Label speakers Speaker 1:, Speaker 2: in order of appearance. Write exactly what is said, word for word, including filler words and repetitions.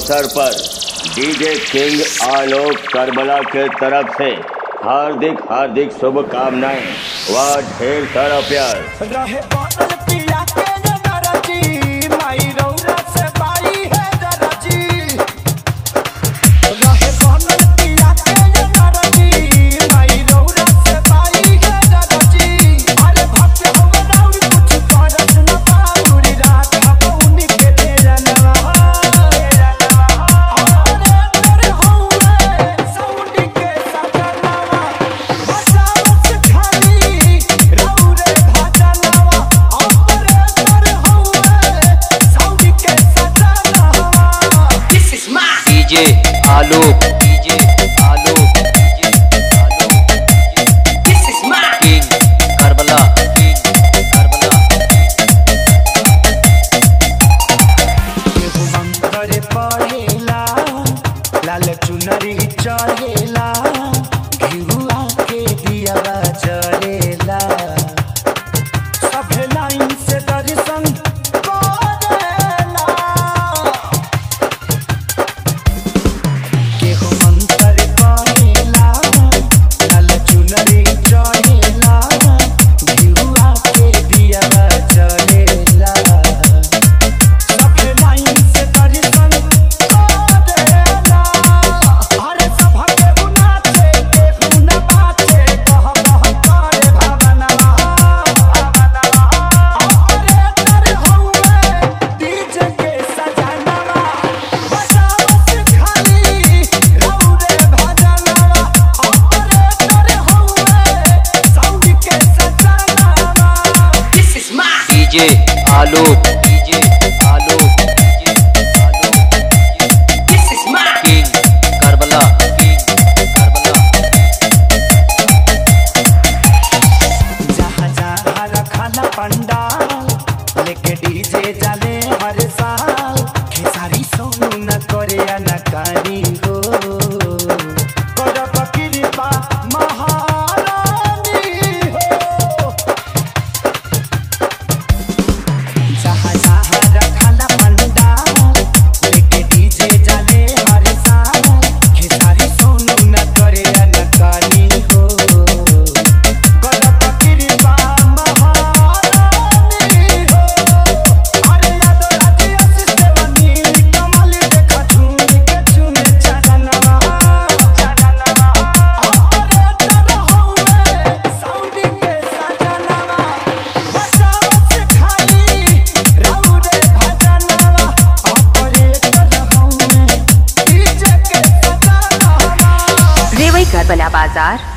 Speaker 1: अवसर पर DJ king Alok करबला के तरफ से हार्दिक हार्दिक शुभकामनाएं व ढेर सारा प्यार।
Speaker 2: DJ Alok DJ Alok DJ Alok this is my king Karbala king Karbala.
Speaker 3: केहू मंत्र पढ़ेला लाल चुनरी चढ़ेला घिउआ के दिया जरेला सभे लाइन से दर्शन
Speaker 2: DJ Alok DJ Alok DJ Alok this is my king Karbala king Karbala.
Speaker 3: जहाँ जहाँ रखला पंडाल लेके डीजे जाले हर साल खेसारी सोनू न करे अनकारी हो करब कृपा महारानी हो। जहाँ जहाँ रखला पंडाल लेके डीजे जाले हर साल खेसारी सोनू न करे अनकारी हो करब कृपा महारानी हो। अरे यादो राजी आशीष देवानी कमाल देखा झूम के झूमे चरणवा चरणवा अरे तेरा हौवे साउंड के सजनवा बचाव से खाली रहू रे भजनवा अपरे तेरा हौवे डीजे के सजनवा।
Speaker 4: रेवई करबला बाजार।